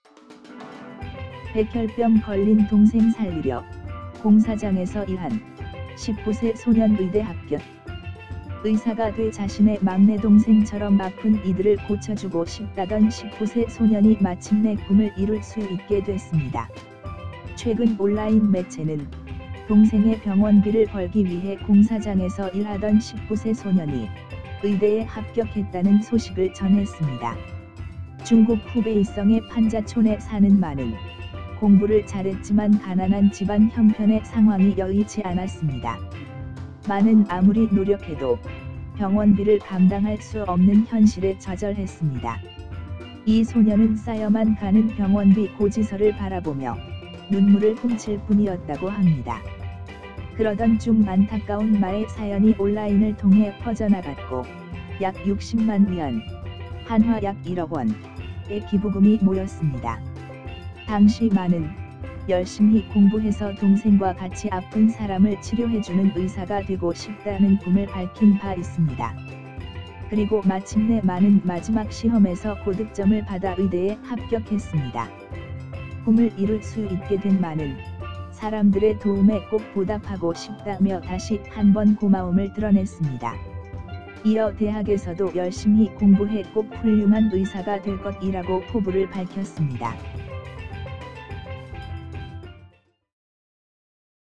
백혈병 걸린 동생 살리려 공사장에서 일한 19세 소년 의대 합격. 의사가 돼 자신의 막내 동생처럼 아픈 이들을 고쳐주고 싶다던 19세 소년이 마침내 꿈을 이룰 수 있게 됐습니다. 최근 온라인 매체는 동생의 병원비를 벌기 위해 공사장에서 일하던 19세 소년이 의대에 합격했다는 소식을 전했습니다. 중국 후베이성의 판자촌에 사는 마는 공부를 잘했지만 가난한 집안 형편의 상황이 여의치 않았습니다. 마는 아무리 노력해도 병원비를 감당할 수 없는 현실에 좌절했습니다. 이 소년은 쌓여만 가는 병원비 고지서를 바라보며 눈물을 훔칠 뿐이었다고 합니다. 그러던 중 안타까운 마의 사연이 온라인을 통해 퍼져나갔고 약 60만 위안, 한화 약 1억 원의 기부금이 모였습니다. 당시 마는 열심히 공부해서 동생과 같이 아픈 사람을 치료해주는 의사가 되고 싶다는 꿈을 밝힌 바 있습니다. 그리고 마침내 마는 마지막 시험에서 고득점을 받아 의대에 합격했습니다. 꿈을 이룰 수 있게 된 마는 사람들의 도움에 꼭 보답하고 싶다며 다시 한번 고마움을 드러냈습니다. 이어 대학에서도 열심히 공부해 꼭 훌륭한 의사가 될 것이라고 포부를 밝혔습니다.